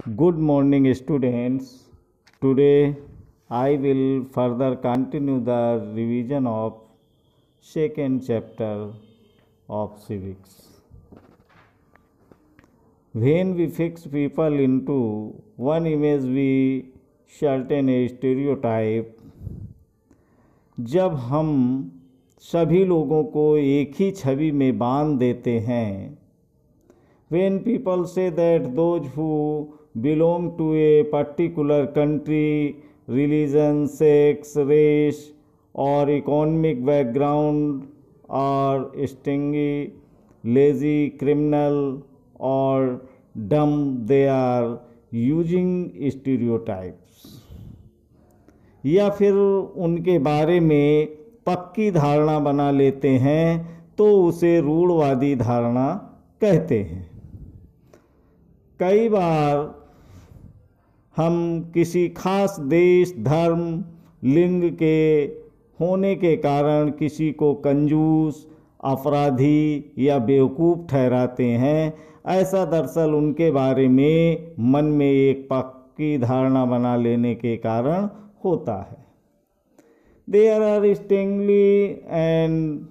Good morning, students. Today I will further continue the revision of second chapter of Civics. When we fix people into one image, we certain a stereotype. जब हम सभी लोगों को एक ही छवि में बांध देते हैं, when people say that those who belong to a particular country, religion, sex, race, or economic background are stingy, lazy, criminal, or dumb, they are using stereotypes. या फिर उनके बारे में पक्की धारणा बना लेते हैं तो उसे रूढ़वादी धारणा कहते हैं। कई बार हम किसी खास देश, धर्म, लिंग के होने के कारण किसी को कंजूस, अपराधी या बेवकूफ़ ठहराते हैं। ऐसा दरअसल उनके बारे में मन में एक पक्की धारणा बना लेने के कारण होता है। There are stingly and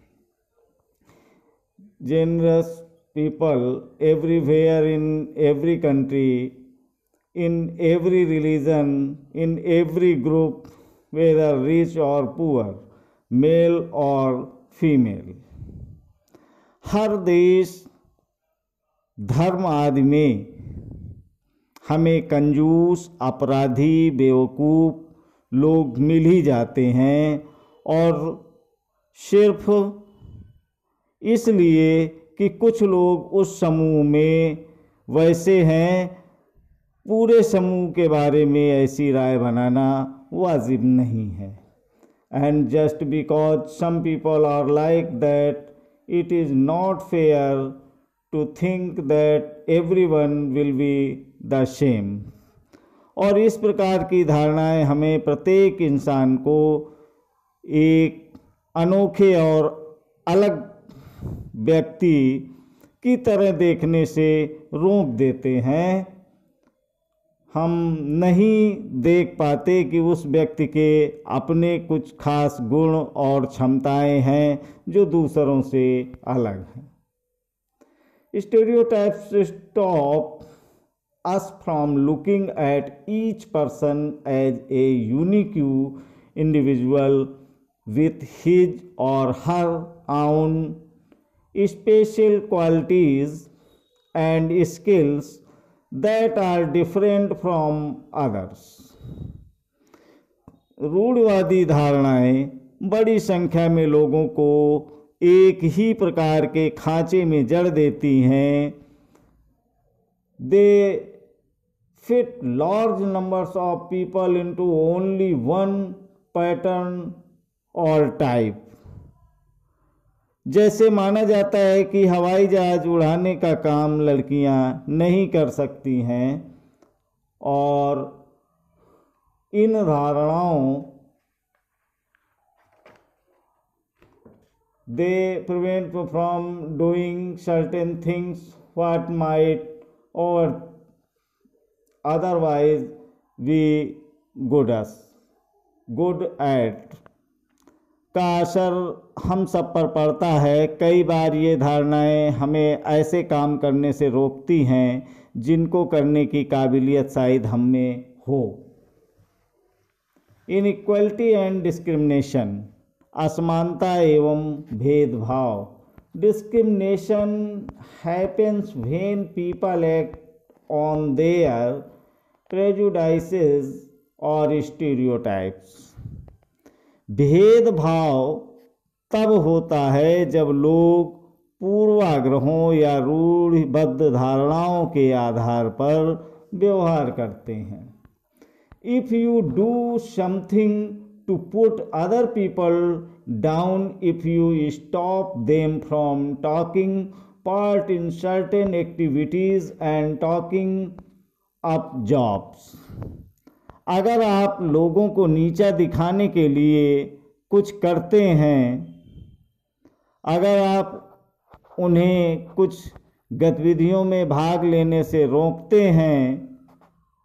generous people everywhere, in every country, in every religion, in every group, whether rich or poor, male or female. हर देश, धर्म आदि में हमें कंजूस, अपराधी, बेवकूफ़ लोग मिल ही जाते हैं, और सिर्फ इसलिए कि कुछ लोग उस समूह में वैसे हैं, पूरे समूह के बारे में ऐसी राय बनाना वाजिब नहीं है। And just because some people are like that, it is not fair to think that everyone will be the same. और इस प्रकार की धारणाएं हमें प्रत्येक इंसान को एक अनोखे और अलग व्यक्ति की तरह देखने से रोक देते हैं। हम नहीं देख पाते कि उस व्यक्ति के अपने कुछ खास गुण और क्षमताएं हैं जो दूसरों से अलग हैं। Stereotypes stop us from looking at each person as a unique individual with his or her own special qualities and skills that are different from others. रूढ़वादी धारणाएं बड़ी संख्या में लोगों को एक ही प्रकार के खांचे में जड़ देती हैं। They fit large numbers of people into only one pattern or type. जैसे माना जाता है कि हवाई जहाज उड़ाने का काम लड़कियां नहीं कर सकती हैं, और इन धारणाओं they prevent from doing certain things what might or otherwise be good at का असर हम सब पर पड़ता है। कई बार ये धारणाएं हमें ऐसे काम करने से रोकती हैं जिनको करने की काबिलियत शायद हम में हो। इनइक्वलिटी एंड डिस्क्रिमिनेशन, असमानता एवं भेदभाव। Discrimination happens when people act on their prejudices or stereotypes. भेदभाव तब होता है जब लोग पूर्वाग्रहों या रूढ़िबद्ध धारणाओं के आधार पर व्यवहार करते हैं। If you do something to put other people down, if you stop them from taking part in certain activities and taking up jobs. अगर आप लोगों को नीचा दिखाने के लिए कुछ करते हैं, अगर आप उन्हें कुछ गतिविधियों में भाग लेने से रोकते हैं,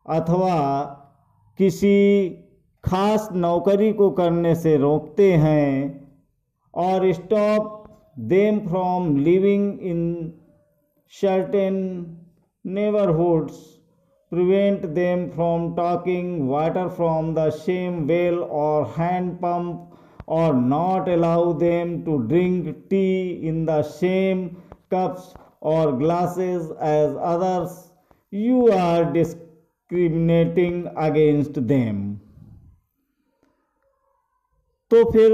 अथवा किसी खास नौकरी को करने से रोकते हैं, और stop them from living in certain neighbourhoods, prevent them from taking water from the same well or hand pump, or not allow them to drink tea in the same cups or glasses as others, you are discriminating against them. तो फिर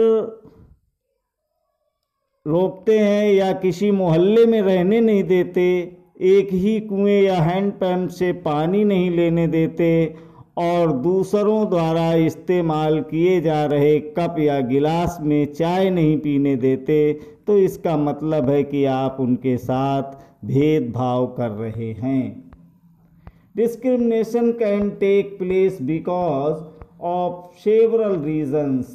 रोकते हैं या किसी मोहल्ले में रहने नहीं देते, एक ही कुएं या हैंडपंप से पानी नहीं लेने देते, और दूसरों द्वारा इस्तेमाल किए जा रहे कप या गिलास में चाय नहीं पीने देते, तो इसका मतलब है कि आप उनके साथ भेदभाव कर रहे हैं. Discrimination can take place because of several reasons.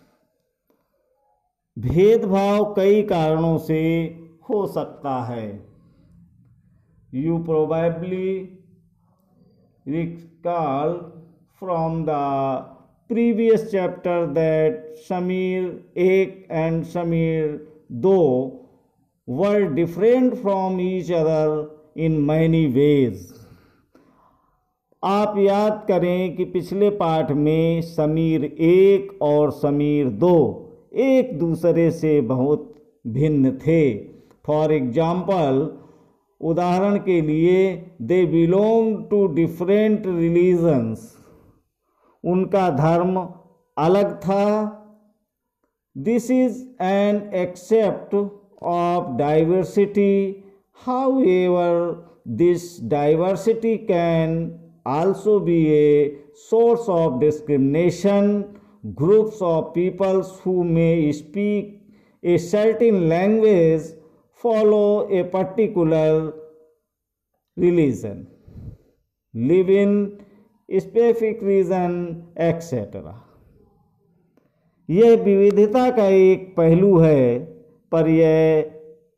भेदभाव कई कारणों से हो सकता है. You probably recall from the previous chapter that Sameer 1 and Sameer 2 were different from each other in many ways. आप याद करें कि पिछले पाठ में समीर 1 और समीर 2 एक दूसरे से बहुत भिन्न थे. फॉर एग्जाम्पल, उदाहरण के लिए, they belong to different religions. उनका धर्म अलग था. This is an aspect of diversity. However this diversity can also be a source of discrimination. Groups of peoples who may speak a certain language follow a particular religion, live in specific region, etc. यह विविधता का एक पहलू है, पर यह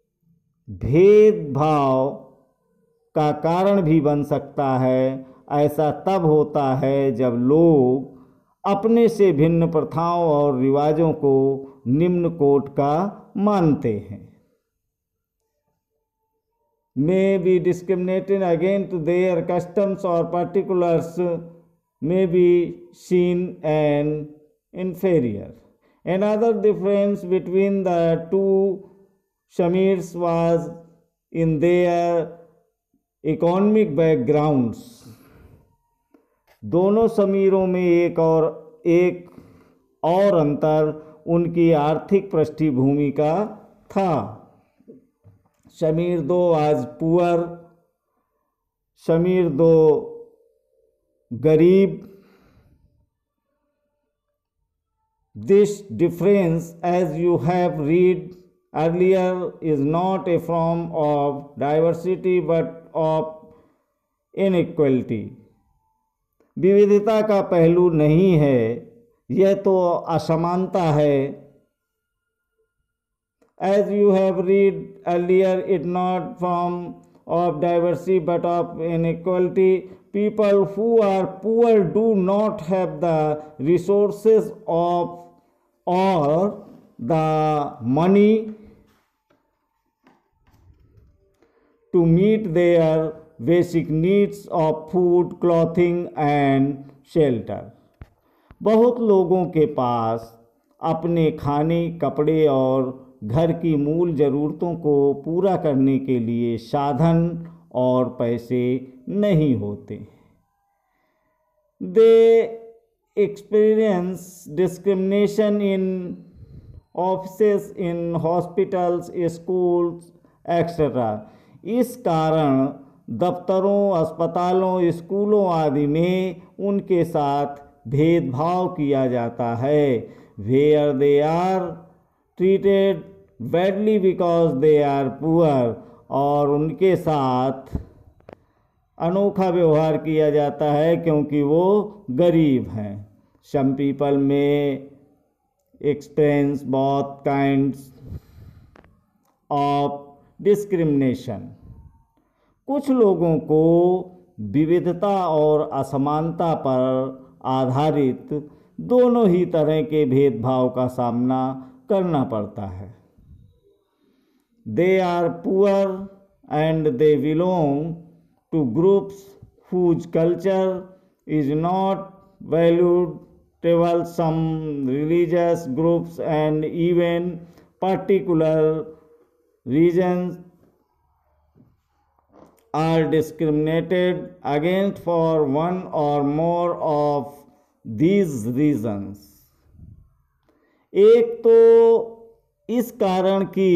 भेदभाव का कारण भी बन सकता है. ऐसा तब होता है जब लोग अपने से भिन्न प्रथाओं और रिवाजों को निम्न कोटि का मानते हैं. may be discriminated against their customs or particulars may be seen as inferior. Another difference between the two Shamirs was in their economic backgrounds. दोनों समीरों में एक और अंतर उनकी आर्थिक पृष्ठभूमि का था. समीर 2 आज पुअर, समीर 2 गरीब. This difference, as you have read earlier, is not a form of diversity but of inequality. विविधता का पहलू नहीं है, यह तो असमानता है. As you have read earlier, it not form of diversity but of inequality. People who are poor do not have the resources of or the money to meet their basic needs of food, clothing and shelter. बहुत लोगों के पास अपने खाने, कपड़े और घर की मूल ज़रूरतों को पूरा करने के लिए साधन और पैसे नहीं होते. They experience discrimination in offices, in hospitals, schools etcetera. इस कारण दफ्तरों, अस्पतालों, स्कूलों आदि में उनके साथ भेदभाव किया जाता है. Where they are treated badly because they are poor. और उनके साथ अनोखा व्यवहार किया जाता है क्योंकि वो गरीब हैं. Some people may experience both kinds of discrimination. कुछ लोगों को विविधता और असमानता पर आधारित दोनों ही तरह के भेदभाव का सामना करना पड़ता है। They are poor and they belong to groups whose culture is not valued. Some religious groups and even particular regions are discriminated against for one or more of these reasons. एक तो इस कारण कि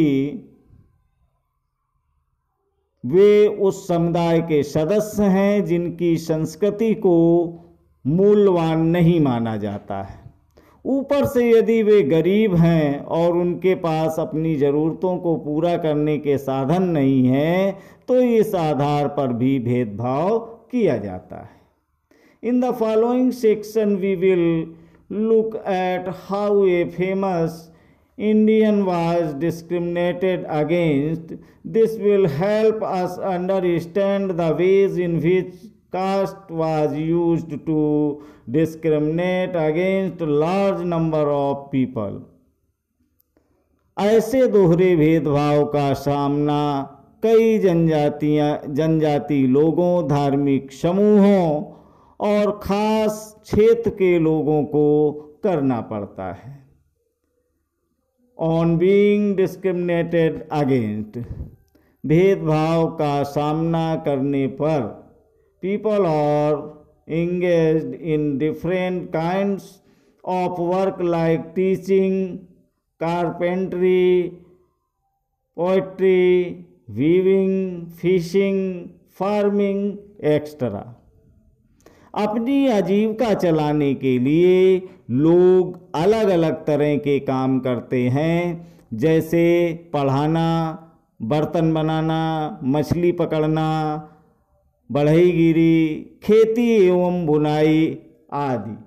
वे उस समुदाय के सदस्य हैं जिनकी संस्कृति को मूल्यवान नहीं माना जाता है। ऊपर से यदि वे गरीब हैं और उनके पास अपनी ज़रूरतों को पूरा करने के साधन नहीं हैं, तो इस आधार पर भी भेदभाव किया जाता है। In the following section, we will look at how a famous Indian was discriminated against. This will help us understand the ways in which caste was used to discriminate against a large number of people. ऐसे दोहरे भेदभाव का सामना कई जनजाति लोगों, धार्मिक समूहों और खास क्षेत्र के लोगों को करना पड़ता है। On being discriminated against, भेदभाव का सामना करने पर people are engaged in different kinds of work like teaching, carpentry, poetry, weaving, fishing, farming, etc. अपनी आजीविका चलाने के लिए लोग अलग अलग तरह के काम करते हैं, जैसे पढ़ाना, बर्तन बनाना, मछली पकड़ना, बढ़ईगिरी, खेती एवं बुनाई आदि।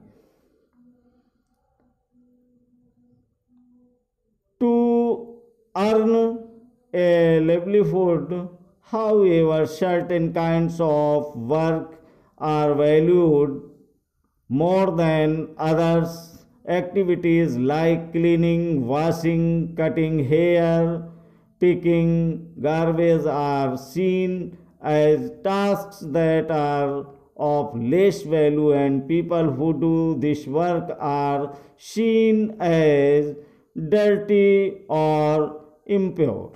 To earn a livelihood, however, certain kinds of work are valued more than others. Activities like cleaning, washing, cutting hair, picking garbage are seen as tasks that are of less value, and people who do this work are seen as dirty or impure.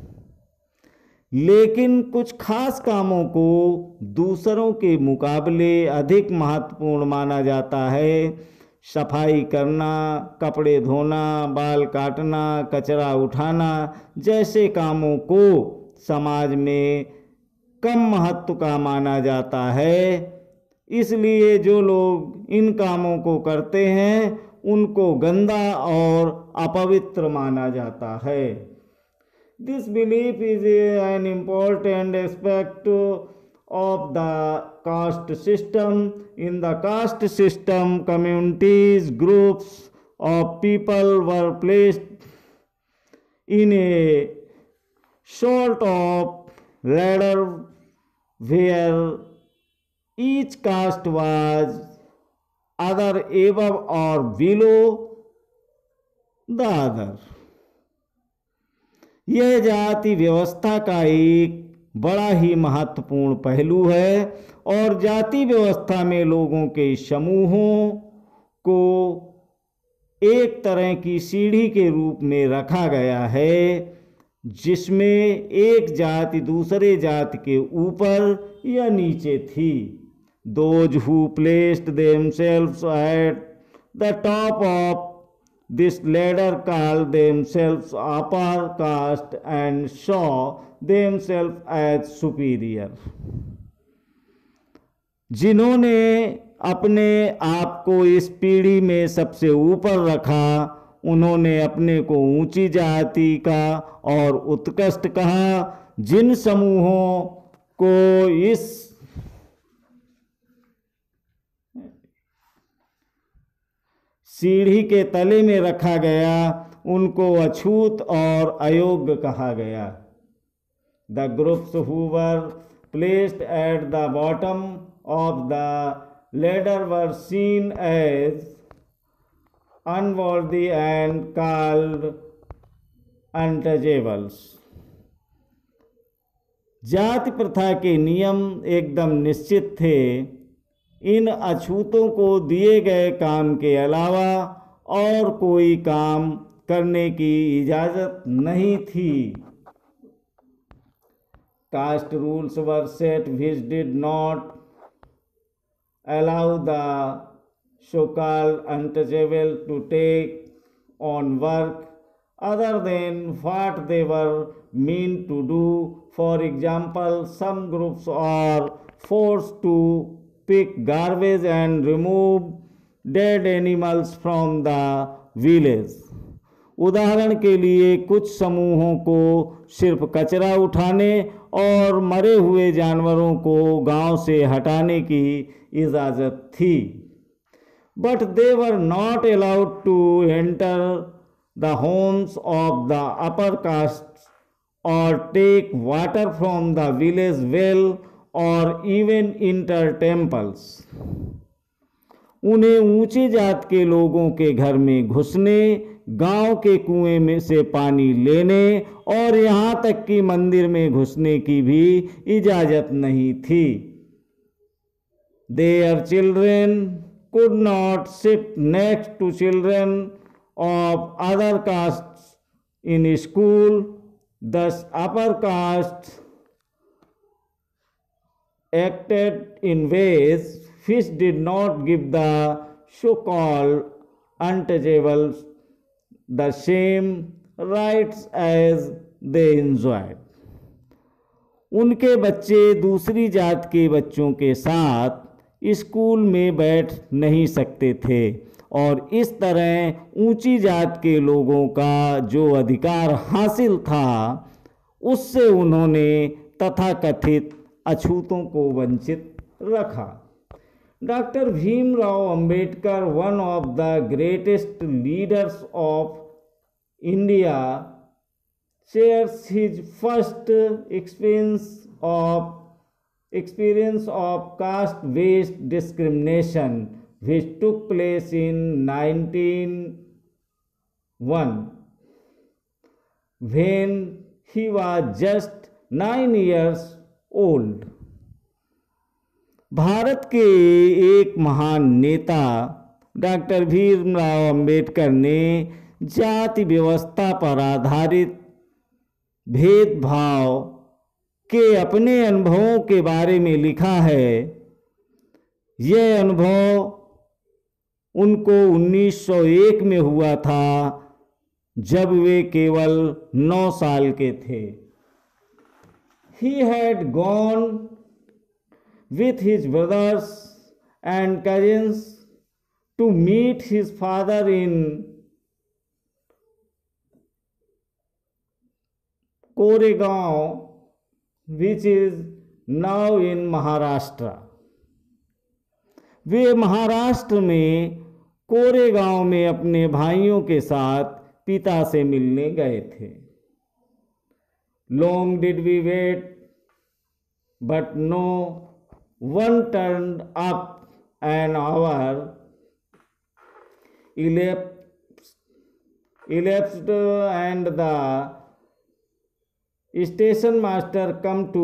लेकिन कुछ खास कामों को दूसरों के मुकाबले अधिक महत्वपूर्ण माना जाता है। सफाई करना, कपड़े धोना, बाल काटना, कचरा उठाना जैसे कामों को समाज में कम महत्व का माना जाता है। इसलिए जो लोग इन कामों को करते हैं उनको गंदा और अपवित्र माना जाता है। This belief is an important aspect of the caste system. In the caste system, communities, groups of people were placed in a sort of ladder where each caste was either above or below the other. यह जाति व्यवस्था का एक बड़ा ही महत्वपूर्ण पहलू है और जाति व्यवस्था में लोगों के समूहों को एक तरह की सीढ़ी के रूप में रखा गया है, जिसमें एक जाति दूसरे जाति के ऊपर या नीचे थी। Those who placed themselves at the top of this ladder called themselves upper caste and saw themselves as superior. जिन्होंने अपने आप को इस पीढ़ी में सबसे ऊपर रखा, उन्होंने अपने को ऊंची जाति का और उत्कृष्ट कहा। जिन समूहों को इस सीढ़ी के तले में रखा गया उनको अछूत और अयोग्य कहा गया। The groups who were placed at the bottom of the ladder were seen as unworthy and called untouchables. जाति प्रथा के नियम एकदम निश्चित थे। इन अछूतों को दिए गए काम के अलावा और कोई काम करने की इजाज़त नहीं थी। Caste rules were set which did not allow the so-called untouchable to take on work other than what they were meant to do. For example, some groups are forced to pick garbage and remove dead animals from the village. उदाहरण के लिए कुछ समूहों को सिर्फ कचरा उठाने और मरे हुए जानवरों को गांव से हटाने की इजाज़त थी। But they were not allowed to enter the homes of the upper castes or take water from the village well or even enter temples. उन्हें ऊंची जात के लोगों के घर में घुसने, गांव के कुएं में से पानी लेने और यहाँ तक कि मंदिर में घुसने की भी इजाज़त नहीं थी। Their children could not sit next to children of other castes in school. Thus, upper castes acted in ways which did not give the so-called untouchables the same rights as they enjoyed. उनके बच्चे दूसरी जात के बच्चों के साथ school में बैठ नहीं सकते थे और इस तरह ऊंची जात के लोगों का जो अधिकार हासिल था उससे उन्होंने तथाकथित अछूतों को वंचित रखा। Doctor Bhimrao Ambedkar, one of the greatest leaders of India, shares his first experience of caste-based discrimination, which took place in 1901 when he was just 9 years old. Bharat के एक महान नेता डॉक्टर भीमराव अंबेडकर ने जाति व्यवस्था पर आधारित भेदभाव के अपने अनुभवों के बारे में लिखा है। यह अनुभव उनको 1901 में हुआ था जब वे केवल 9 साल के थे। He had gone with his brothers and cousins to meet his father in Koregaon, which is now in Maharashtra. वे महाराष्ट्र में कोरेगांव में अपने भाइयों के साथ पिता से मिलने गए थे। Long did we wait, but no one turned up. An hour elapsed and the station master come to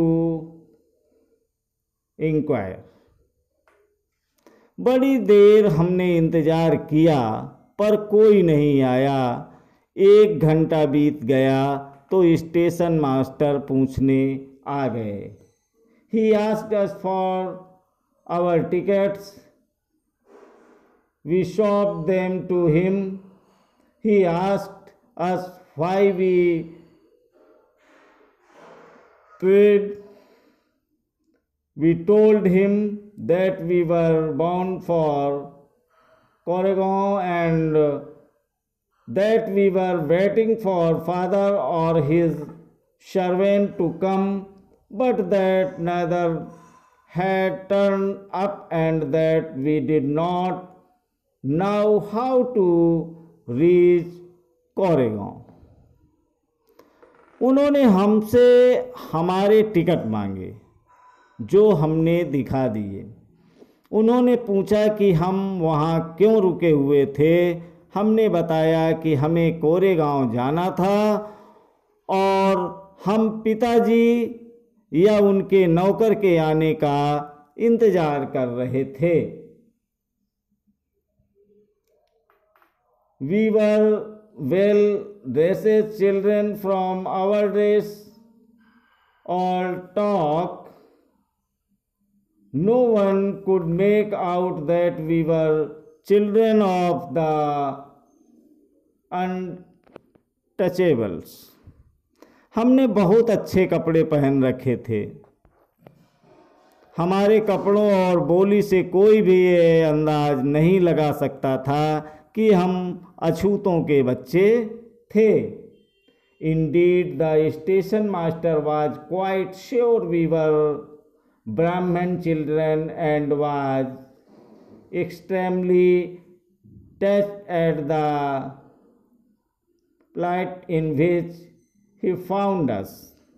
inquire. बड़ी देर हमने इंतज़ार किया पर कोई नहीं आया। 1 घंटा बीत गया तो स्टेशन मास्टर पूछने आ गए। He asked us for our tickets. We showed them to him. He asked us why we paid. We told him that we were bound for Koregaon and that we were waiting for father or his servant to come, but that neither had turned up and that we did not know how to reach Koregaon. उन्होंने हमसे हमारे ticket मांगे जो हमने दिखा दिए। उन्होंने पूछा कि हम वहाँ क्यों रुके हुए थे। हमने बताया कि हमें कोरेगांव जाना था और हम पिताजी या उनके नौकर के आने का इंतज़ार कर रहे थे। We were well dressed children from our dress or talk. No one could make out that we were children of the untouchables. हमने बहुत अच्छे कपड़े पहन रखे थे। हमारे कपड़ों और बोली से कोई भी ये अंदाज नहीं लगा सकता था कि हम अछूतों के बच्चे थे। Indeed, the station master was quite sure we were Brahmin children and was extremely touched at the plight in which he found us.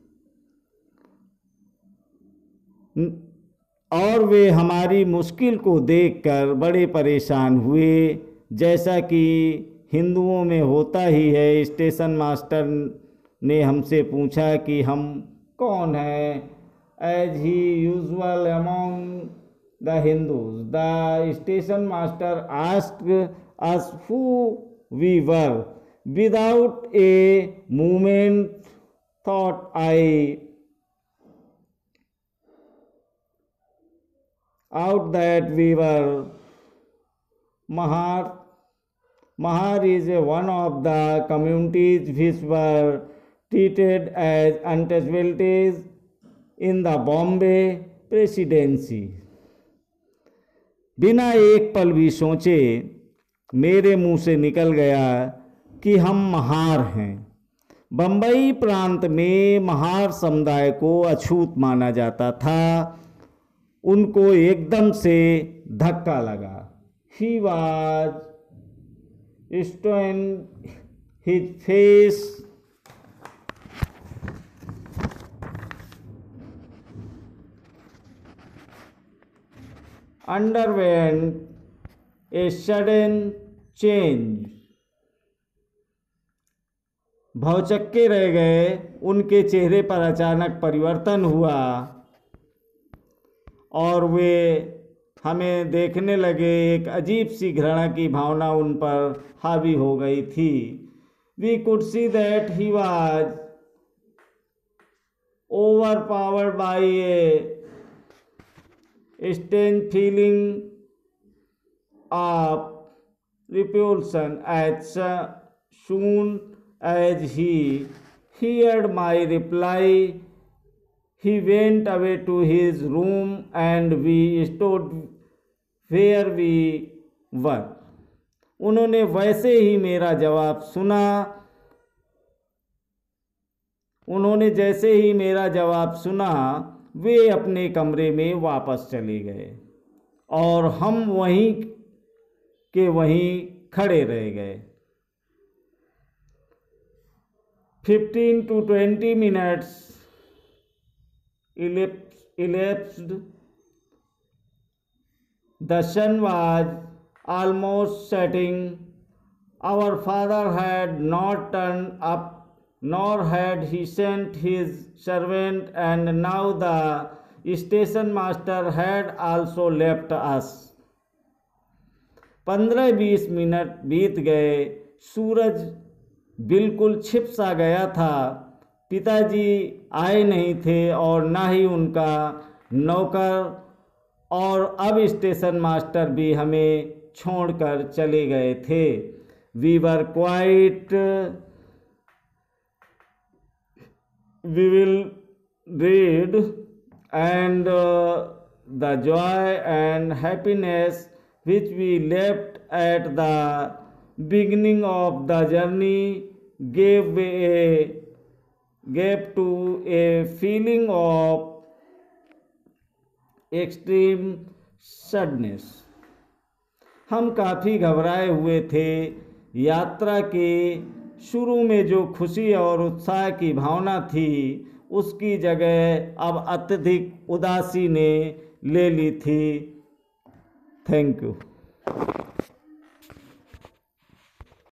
और वे हमारी मुश्किल को देखकर बड़े परेशान हुए। जैसा कि हिंदुओं में होता ही है, स्टेशन मास्टर ने हमसे पूछा कि हम कौन हैं। As is usual among the Hindus, the station master asked us who we were. Without a moment's thought I out that we were Mahar. Mahar is one of the communities which were treated as untouchables in the Bombay Presidency. बिना एक पल भी सोचे मेरे मुंह से निकल गया कि हम महार हैं। बम्बई प्रांत में महार समुदाय को अछूत माना जाता था। उनको एकदम से धक्का लगा। He was stone, his face underwent a sudden change. भौचक्के रह गए। उनके चेहरे पर अचानक परिवर्तन हुआ और वे हमें देखने लगे। एक अजीब सी घृणा की भावना उन पर हावी हो गई थी। We could see that he was overpowered by a strange feeling of repulsion as soon as he heard my reply. He went away to his room and we stood where we were. उन्होंने वैसे ही मेरा जवाब सुना। उन्होंने जैसे ही मेरा जवाब सुना वे अपने कमरे में वापस चले गए और हम वहीं के वहीं खड़े रह गए। 15 to 20 minutes elapsed. The sun was almost setting. Our father had not turned up, nor had he sent his servant, and now the station master had also left us. 15-20 minute बीत गए। सूरज बिल्कुल छिप सा गया था। पिताजी आए नहीं थे और ना ही उनका नौकर, और अब स्टेशन मास्टर भी हमें छोड़कर चले गए थे। We were quite bewildered and the joy and happiness which we left at the beginning of the journey gave to a feeling of extreme sadness. हम काफ़ी घबराए हुए थे। यात्रा के शुरू में जो खुशी और उत्साह की भावना थी उसकी जगह अब अत्यधिक उदासी ने ले ली थी। Thank you.